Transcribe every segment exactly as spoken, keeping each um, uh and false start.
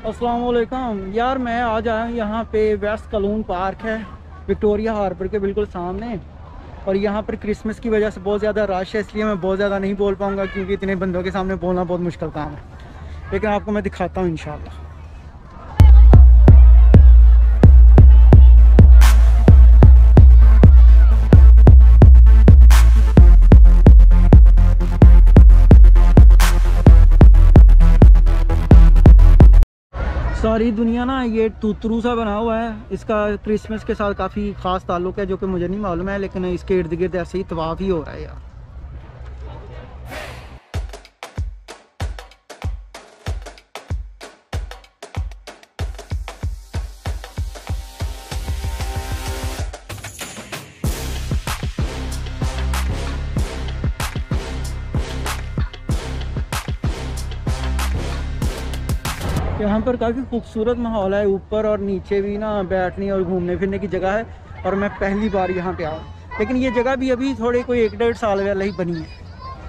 अस्सलाम वालेकुम यार, मैं आज आया हूँ यहाँ पे। वेस्ट कलोन पार्क है विक्टोरिया हार्बर के बिल्कुल सामने। और यहाँ पर क्रिसमस की वजह से बहुत ज़्यादा रश है, इसलिए मैं बहुत ज़्यादा नहीं बोल पाऊँगा क्योंकि इतने बंदों के सामने बोलना बहुत मुश्किल काम है। लेकिन आपको मैं दिखाता हूँ इंशाल्लाह। सारी दुनिया ना ये तूतरू सा बना हुआ है, इसका क्रिसमस के साथ काफ़ी ख़ास ताल्लुक़ है जो कि मुझे नहीं मालूम है, लेकिन इसके इर्द गिर्द ऐसे ही तवाफ़ ही हो रहा है यार। यहाँ पर काफ़ी खूबसूरत माहौल है, ऊपर और नीचे भी ना बैठने और घूमने फिरने की जगह है। और मैं पहली बार यहाँ पे आया, लेकिन ये जगह भी अभी थोड़े कोई एक डेढ़ साल पहले ही बनी है।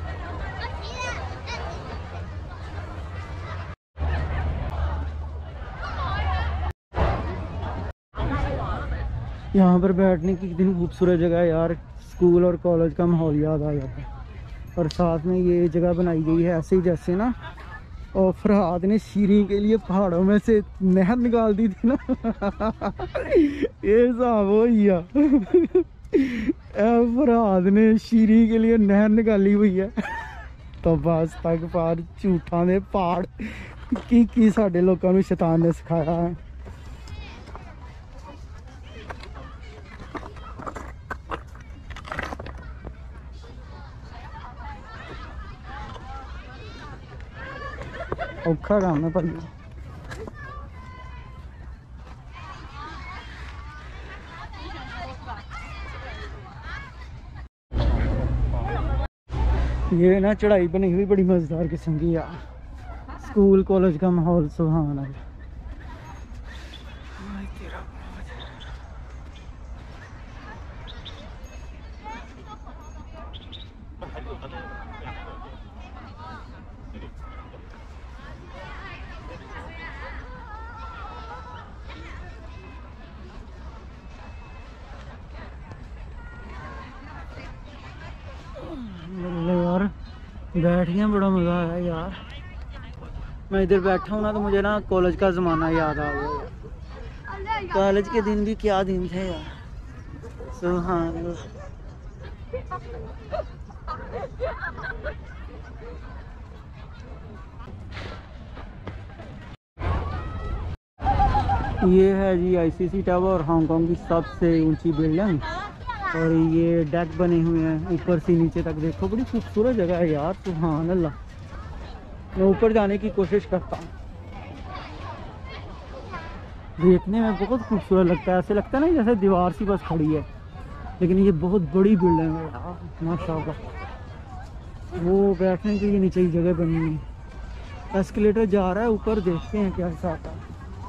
यहाँ पर बैठने की कितनी खूबसूरत जगह है यार, स्कूल और कॉलेज का माहौल याद आ जाता है। और साथ में ये जगह बनाई गई है ऐसे ही जैसे ना और फरहाद ने शीरी के लिए पहाड़ों में से नहर निकाल दी थी ना ये हिसाब हो गया फरहाद ने शीरी के लिए नहर निकाली हुई है तो बस तक पार झूठा ने पहाड़ की की साडे लोगों को शैतान ने सिखाया है। औखा काम है भाई। ये ना चढ़ाई बनी हुई बड़ी मजेदार किस्म की यार, स्कूल कॉलेज का माहौल सुहाना है। यार बैठ गया, बड़ा मज़ा आया यार। मैं इधर बैठा हूँ ना तो मुझे ना कॉलेज का ज़माना याद आ गया यार। कॉलेज के दिन भी क्या दिन थे यार, सुभान अल्लाह। ये है जी आईसीसी टावर, हांगकांग की सबसे ऊंची बिल्डिंग। और ये डेक बने हुए हैं ऊपर से नीचे तक, देखो बड़ी खूबसूरत जगह है यार, सुभान अल्लाह। मैं ऊपर जाने की कोशिश करता हूँ, देखने में बहुत खूबसूरत लगता है। ऐसे लगता है ना जैसे दीवार सी बस खड़ी है, लेकिन ये बहुत बड़ी बिल्डिंग है यार माशाल्लाह। वो बैठने के लिए नीचे ही जगह बनी हुई है। एस्केलेटर जा रहा है ऊपर, देखते हैं क्या हिसाब है।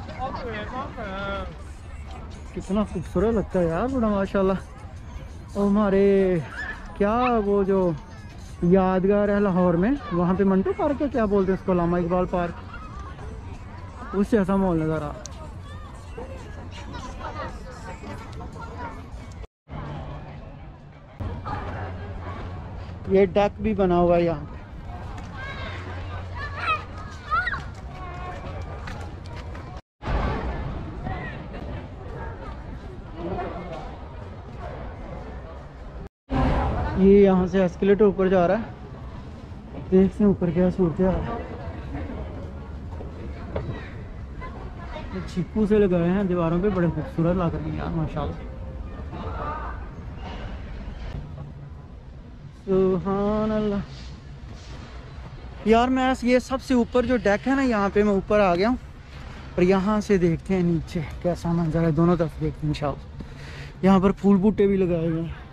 कितना खूबसूरत लगता है यार बड़ा माशाल्लाह। और हमारे क्या वो जो यादगार है लाहौर में, वहाँ पे मंटू पार्क है, क्या बोलते हैं उसको, अल्लामा इकबाल पार्क, उससे ऐसा माहौल नज़र आ। ये डेक भी बना हुआ है यहाँ पे। ये यहाँ से एस्केलेटर ऊपर जा रहा है, देखते हैं ऊपर क्या सूरत है। छिप्पू से लगाए हैं दीवारों पे, बड़े खूबसूरत लग रहे हैं यार माशाल्लाह। सुभान अल्लाह यार। मैं ये सबसे ऊपर जो डेक है ना, यहाँ पे मैं ऊपर आ गया हूँ और यहाँ से देखते हैं नीचे कैसा मंजर है। दोनों तरफ देखते हैं इंशाल्लाह। यहाँ पर फूल बूटे भी लगाए हुए हैं।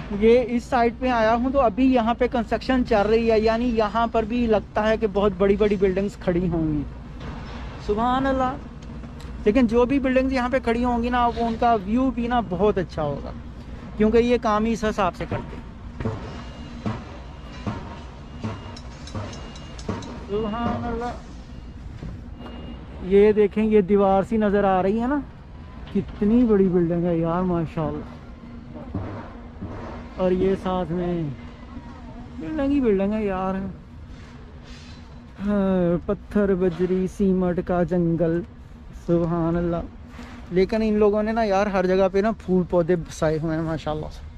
ये इस साइड पे आया हूँ तो अभी यहाँ पे कंस्ट्रक्शन चल रही है, यानी यहाँ पर भी लगता है कि बहुत बड़ी बड़ी बिल्डिंग्स खड़ी होंगी। सुभान अल्लाह। लेकिन जो भी बिल्डिंग्स यहाँ पे खड़ी होंगी ना, वो उनका व्यू भी ना बहुत अच्छा होगा, क्योंकि ये काम ही इस हिसाब से करते हैं। सुभान अल्लाह। ये देखें, ये दीवार सी नज़र आ रही है ना, कितनी बड़ी बिल्डिंग है यार माशाल्लाह। और ये साथ में बिल्डिंग ही बिल्डिंग है यार। हाँ, पत्थर बजरी सीमेंट का जंगल। सुभान अल्लाह। लेकिन इन लोगों ने ना यार हर जगह पे ना फूल पौधे बसाए हुए हैं माशाल्लाह से।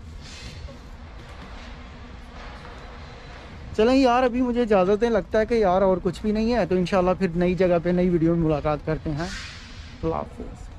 चलें यार, अभी मुझे इजाज़त है, लगता है कि यार और कुछ भी नहीं है, तो इंशाल्लाह फिर नई जगह पे नई वीडियो में मुलाकात करते हैं। अल्लाह हाफ़िज़।